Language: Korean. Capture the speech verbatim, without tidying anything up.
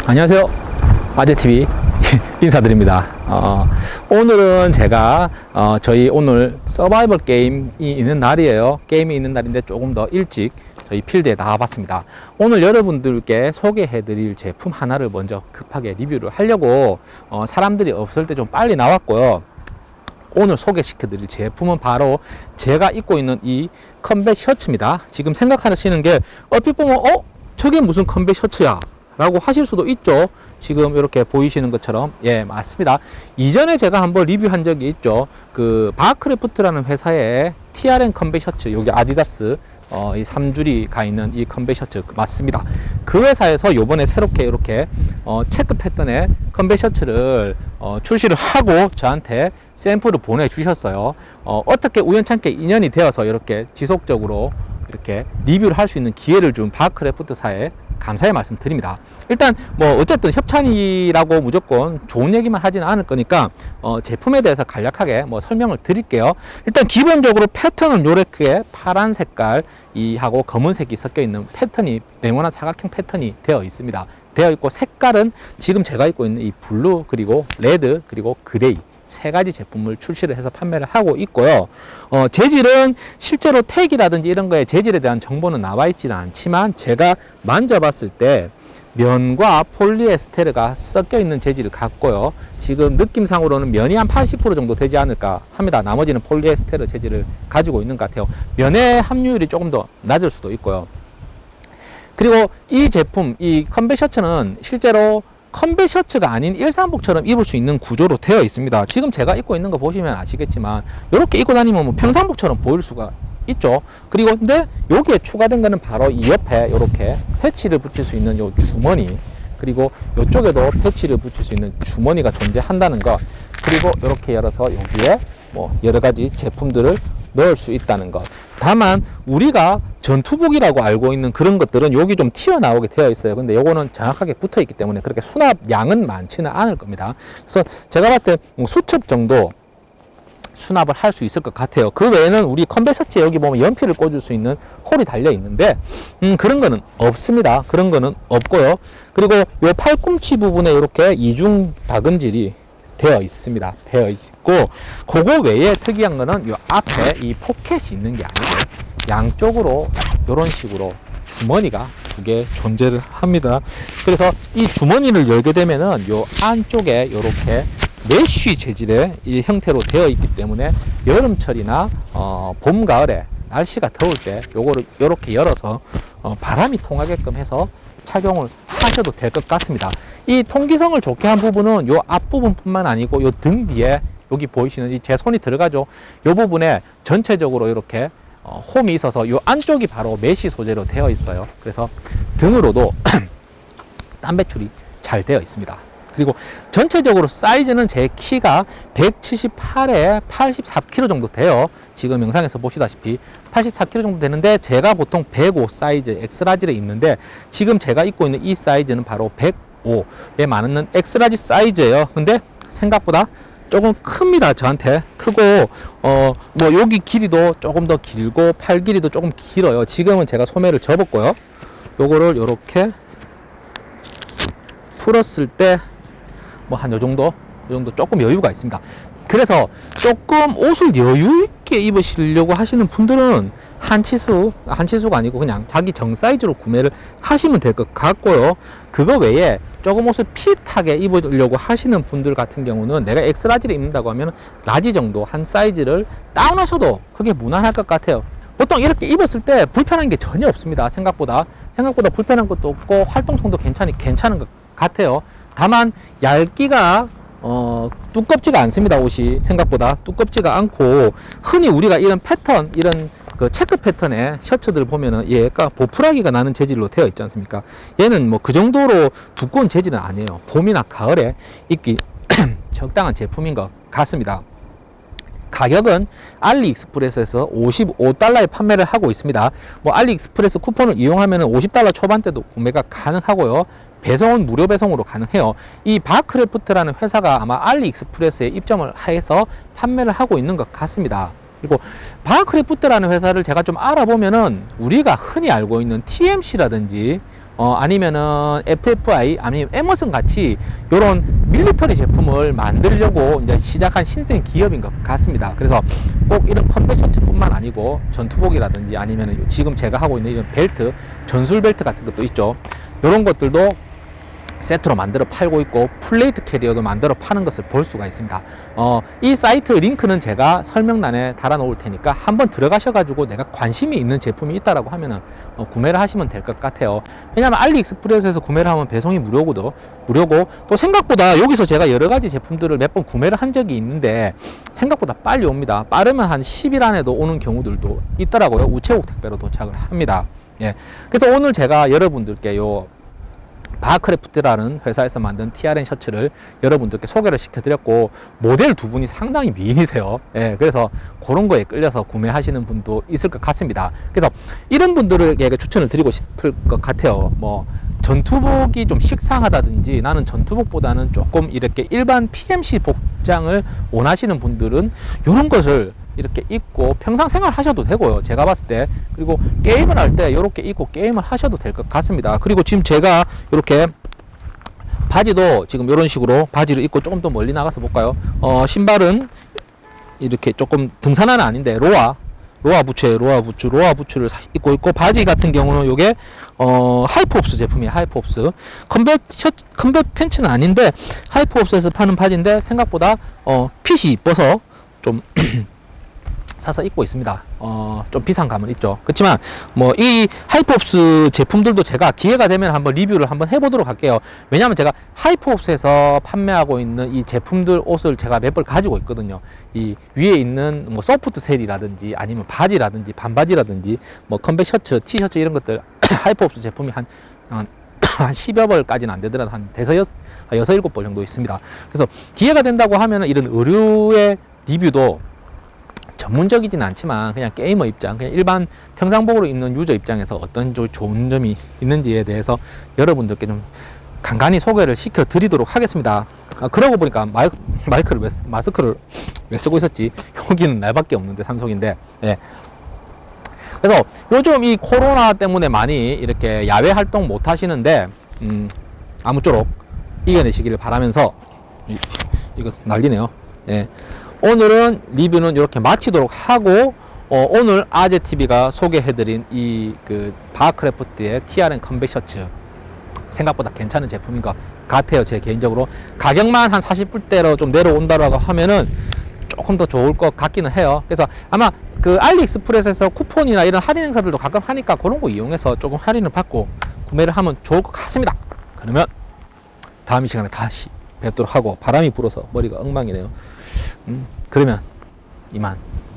안녕하세요, 아재티비 인사드립니다. 어, 오늘은 제가 어, 저희 오늘 서바이벌 게임이 있는 날이에요. 게임이 있는 날인데 조금 더 일찍 저희 필드에 나와봤습니다. 오늘 여러분들께 소개해 드릴 제품 하나를 먼저 급하게 리뷰를 하려고 어, 사람들이 없을 때 좀 빨리 나왔고요. 오늘 소개시켜 드릴 제품은 바로 제가 입고 있는 이 컴뱃 셔츠입니다. 지금 생각하시는 게 얼핏 보면 어? 저게 무슨 컴뱃 셔츠야? 라고 하실 수도 있죠. 지금 이렇게 보이시는 것처럼, 예, 맞습니다. 이전에 제가 한번 리뷰한 적이 있죠. 그 바크래프트라는 회사의 티알엔 컴뱃 셔츠, 여기 아디다스 어, 이 삼 줄이 가 있는 이 컴뱃 셔츠 맞습니다. 그 회사에서 요번에 새롭게 이렇게 어, 체크 패턴의 컴뱃 셔츠를 어, 출시를 하고 저한테 샘플을 보내주셨어요. 어, 어떻게 우연찮게 인연이 되어서 이렇게 지속적으로 이렇게 리뷰를 할 수 있는 기회를 준 바크래프트사에 감사의 말씀 드립니다. 일단 뭐 어쨌든 협찬이라고 무조건 좋은 얘기만 하지는 않을 거니까 어 제품에 대해서 간략하게 뭐 설명을 드릴게요. 일단 기본적으로 패턴은 요렇게 파란 색깔 이 하고 검은색이 섞여 있는 패턴이, 네모난 사각형 패턴이 되어 있습니다. 되어 있고, 색깔은 지금 제가 입고 있는 이 블루, 그리고 레드, 그리고 그레이 세 가지 제품을 출시를 해서 판매를 하고 있고요. 어, 재질은 실제로 택이라든지 이런 거에 재질에 대한 정보는 나와 있지는 않지만 제가 만져봤을 때 면과 폴리에스테르가 섞여 있는 재질을 갖고요. 지금 느낌상으로는 면이 한 팔십 퍼센트 정도 되지 않을까 합니다. 나머지는 폴리에스테르 재질을 가지고 있는 것 같아요. 면의 함유율이 조금 더 낮을 수도 있고요. 그리고 이 제품, 이 컴뱃 셔츠는 실제로 컴뱃 셔츠가 아닌 일상복처럼 입을 수 있는 구조로 되어 있습니다. 지금 제가 입고 있는 거 보시면 아시겠지만 이렇게 입고 다니면 뭐 평상복처럼 보일 수가 있죠. 그리고 근데 여기에 추가된 거는 바로 이 옆에 이렇게 패치를 붙일 수 있는 요 주머니, 그리고 이쪽에도 패치를 붙일 수 있는 주머니가 존재한다는 거, 그리고 이렇게 열어서 여기에 뭐 여러 가지 제품들을 넣을 수 있다는 것. 다만 우리가 전투복이라고 알고 있는 그런 것들은 여기 좀 튀어나오게 되어 있어요. 근데 요거는 정확하게 붙어 있기 때문에 그렇게 수납 양은 많지는 않을 겁니다. 그래서 제가 봤을 때 수첩 정도 수납을 할 수 있을 것 같아요. 그 외에는 우리 컴뱃 셔츠에 여기 보면 연필을 꽂을 수 있는 홀이 달려 있는데 음, 그런 거는 없습니다. 그런 거는 없고요. 그리고 요 팔꿈치 부분에 이렇게 이중 박음질이 되어 있습니다. 되어 있고, 그거 외에 특이한 거는 요 앞에 이 포켓이 있는 게 아니고 양쪽으로 이런 식으로 주머니가 두 개 존재를 합니다. 그래서 이 주머니를 열게 되면은 요 안쪽에 이렇게 메쉬 재질의 이 형태로 되어 있기 때문에 여름철이나 어, 봄, 가을에 날씨가 더울 때 요거를 이렇게 열어서 어, 바람이 통하게끔 해서 착용을 하셔도 될 것 같습니다. 이 통기성을 좋게 한 부분은 요 앞부분 뿐만 아니고 요 등 뒤에 여기 보이시는 이 제 손이 들어가죠. 요 부분에 전체적으로 이렇게 어, 홈이 있어서 요 안쪽이 바로 메쉬 소재로 되어 있어요. 그래서 등으로도 땀 배출이 잘 되어 있습니다. 그리고 전체적으로 사이즈는 제 키가 백칠십팔에 팔십사 킬로그램 정도 돼요. 지금 영상에서 보시다시피 팔십사 킬로그램 정도 되는데 제가 보통 백오 사이즈 엑스라지를 입는데 지금 제가 입고 있는 이 사이즈는 바로 백오에 맞는 엑스라지 사이즈예요. 근데 생각보다 조금 큽니다. 저한테 크고 어 뭐 여기 길이도 조금 더 길고 팔 길이도 조금 길어요. 지금은 제가 소매를 접었고요. 요거를 요렇게 풀었을 때 뭐 한 요 정도, 요 정도 조금 여유가 있습니다. 그래서 조금 옷을 여유 있게 입으시려고 하시는 분들은 한치수, 한치수가 아니고 그냥 자기 정 사이즈로 구매를 하시면 될 것 같고요. 그거 외에 조금 옷을 핏하게 입으려고 하시는 분들 같은 경우는 내가 엑스라지를 입는다고 하면 라지 정도 한 사이즈를 다운하셔도 그게 무난할 것 같아요. 보통 이렇게 입었을 때 불편한 게 전혀 없습니다. 생각보다 생각보다 불편한 것도 없고 활동성도 괜찮이 괜찮은 것 같아요. 다만 얇기가 어, 두껍지가 않습니다. 옷이 생각보다 두껍지가 않고, 흔히 우리가 이런 패턴, 이런 그 체크 패턴의 셔츠들 보면은 얘가 보풀하기가 나는 재질로 되어 있지 않습니까? 얘는 뭐 그 정도로 두꺼운 재질은 아니에요. 봄이나 가을에 입기 적당한 제품인 것 같습니다. 가격은 알리익스프레스에서 오십오 달러에 판매를 하고 있습니다. 뭐 알리익스프레스 쿠폰을 이용하면 오십 달러 초반대도 구매가 가능하고요. 배송은 무료 배송으로 가능해요. 이 바크래프트라는 회사가 아마 알리익스프레스에 입점을 해서 판매를 하고 있는 것 같습니다. 그리고 바크래프트라는 회사를 제가 좀 알아보면은 우리가 흔히 알고 있는 티엠씨라든지 어, 아니면은 에프에프아이 아니면 에머슨 같이 요런 밀리터리 제품을 만들려고 이제 시작한 신생 기업인 것 같습니다. 그래서 꼭 이런 컴뱃 셔츠뿐만 아니고 전투복이라든지 아니면은 지금 제가 하고 있는 이런 벨트, 전술 벨트 같은 것도 있죠. 요런 것들도 세트로 만들어 팔고 있고 플레이트 캐리어도 만들어 파는 것을 볼 수가 있습니다. 어, 이 사이트 링크는 제가 설명란에 달아 놓을 테니까 한번 들어가셔 가지고 내가 관심이 있는 제품이 있다라고 하면은 어, 구매를 하시면 될 것 같아요. 왜냐하면 알리익스프레스에서 구매를 하면 배송이 무료고도 무료고 또 생각보다 여기서 제가 여러 가지 제품들을 몇 번 구매를 한 적이 있는데 생각보다 빨리 옵니다. 빠르면 한 십 일 안에도 오는 경우들도 있더라고요. 우체국 택배로 도착을 합니다. 예. 그래서 오늘 제가 여러분들께 요 바크래프트라는 회사에서 만든 티알엔 셔츠를 여러분들께 소개를 시켜드렸고, 모델 두 분이 상당히 미인이세요. 예, 그래서 그런 거에 끌려서 구매하시는 분도 있을 것 같습니다. 그래서 이런 분들에게 추천을 드리고 싶을 것 같아요. 뭐 전투복이 좀 식상하다든지 나는 전투복보다는 조금 이렇게 일반 피엠씨 복장을 원하시는 분들은 이런 것을 이렇게 입고 평상 생활 하셔도 되고요. 제가 봤을 때. 그리고 게임을 할 때 이렇게 입고 게임을 하셔도 될 것 같습니다. 그리고 지금 제가 이렇게 바지도 지금 이런 식으로 바지를 입고 조금 더 멀리 나가서 볼까요? 어, 신발은 이렇게 조금 등산화는 아닌데 로아 로아 부츠에 로아 부츠 로아 부츠를 입고 있고, 바지 같은 경우는 요게 어, 하이퍼옵스 제품이에요. 하이퍼옵스 컴뱃 셔츠, 컴뱃 팬츠는 아닌데 하이퍼옵스에서 파는 바지인데 생각보다 어, 핏이 이뻐서 좀 사서 입고 있습니다. 어, 좀 비싼 감은 있죠. 그렇지만 뭐 이 하이퍼옵스 제품들도 제가 기회가 되면 한번 리뷰를 한번 해보도록 할게요. 왜냐하면 제가 하이퍼옵스에서 판매하고 있는 이 제품들 옷을 제가 몇 벌 가지고 있거든요. 이 위에 있는 뭐 소프트 셀이라든지 아니면 바지라든지 반바지라든지 뭐 컴뱃 셔츠, 티셔츠 이런 것들 하이퍼옵스 제품이 한 한, 한 십여 벌까지는 안 되더라도 한 대여섯, 여섯, 일곱 벌 정도 있습니다. 그래서 기회가 된다고 하면 이런 의류의 리뷰도 전문적이진 않지만 그냥 게이머 입장, 그냥 일반 평상복으로 입는 유저 입장에서 어떤 좋은 점이 있는지에 대해서 여러분들께 좀 간간히 소개를 시켜 드리도록 하겠습니다. 아, 그러고 보니까 마이, 마이크를 왜, 마스크를 왜 쓰고 있었지? 여기는 날밖에 없는데 산속인데. 예. 그래서 요즘 이 코로나 때문에 많이 이렇게 야외 활동 못 하시는데 음, 아무쪼록 이겨내시기를 바라면서 이, 이거 난리네요. 예. 오늘은 리뷰는 이렇게 마치도록 하고, 어, 오늘 아재티비가 소개해드린 이 그 바크래프트의 티알엔 컴뱃 셔츠 생각보다 괜찮은 제품인 것 같아요. 제 개인적으로 가격만 한 사십 불대로 좀 내려온다라고 하면은 조금 더 좋을 것 같기는 해요. 그래서 아마 그 알리익스프레스에서 쿠폰이나 이런 할인 행사들도 가끔 하니까 그런 거 이용해서 조금 할인을 받고 구매를 하면 좋을 것 같습니다. 그러면 다음 이 시간에 다시 뵙도록 하고, 바람이 불어서 머리가 엉망이네요. 음, 그러면 이만.